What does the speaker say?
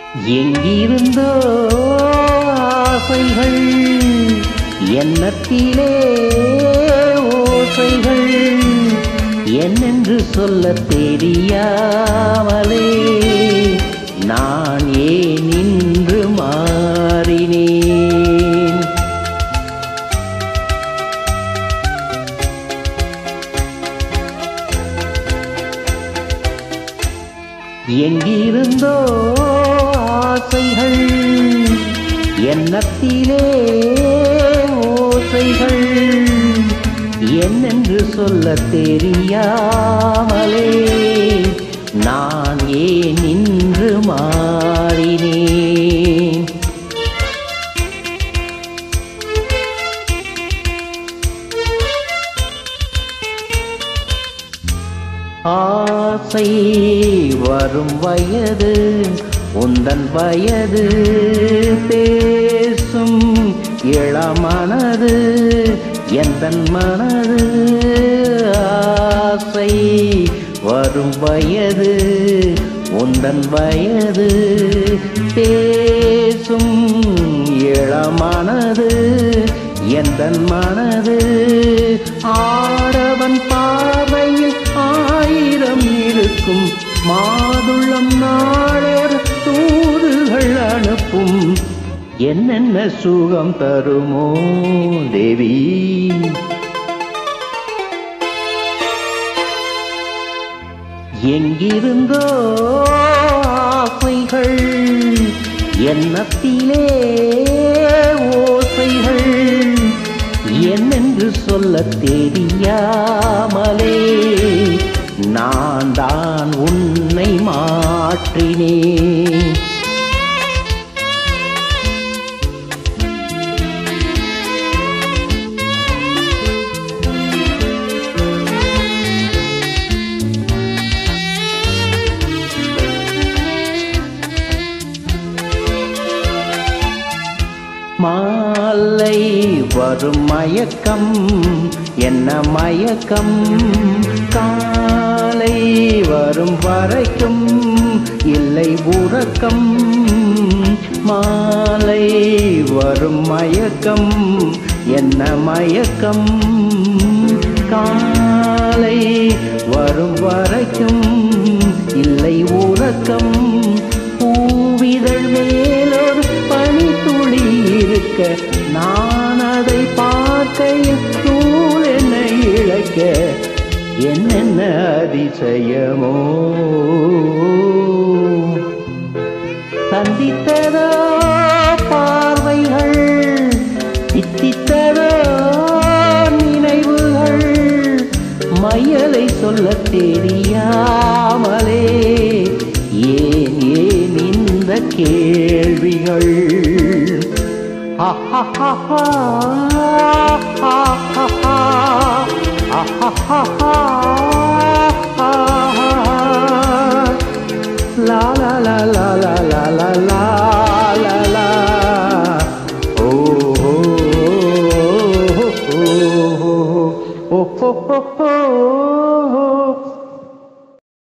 எங்கிருந்தோ ஆசைகள் எண்ணத்திலே ஓசைகள் என்னென்று சொல்ல தெரியாமலே நான் ஏன் இன்று மாறினேன். எங்கிருந்தோ ஆசைகள் எண்ணத்திலே ஓசைகள் என்னென்று சொல்ல தெரியாமலே நான் ஏன் இன்று மாறினேன். ஆசை வரும் வயது உந்தன் வயது பேசும் இளமனது எந்தன் மனது. ஆசை வரும் வயது உந்தன் வயது பேசும் இளமனது எந்தன் மனது. ஆடவன் பார்வையில் ஆயிரம் இருக்கும் மாதுளம் நாளர் தூதுகள் அனுப்பும் என்னென்ன சுகம் தருமோ தேவி. எங்கிருந்தோ ஆசைகள் எண்ணத்திலே ஓசைகள் என்னென்று சொல்ல தெரியாமலே நான் தான் உன்னை மாற்றினேன். மாலை வரும் மயக்கம் என்ன மயக்கம் காலை வரும் வரைக்கும் இல்லை உறக்கம். மாலை வரும் மயக்கம் என்ன மயக்கம் காலை வரும் வரைக்கும் இல்லை உறக்கம். பூவிதழ் மேலொரு பனித்துளி இருக்க நான் அதை பார்க்கையில் தூள் என்னை இழைக்க என்னென்ன அதிசயமோ. சந்தித்ததோ பார்வைகள் சித்தித்ததோ நினைவுகள் மையலை சொல்ல தெரியாமலே ஏன் ஏன் இந்த கேள்விகள். லா லா லா லா லா லா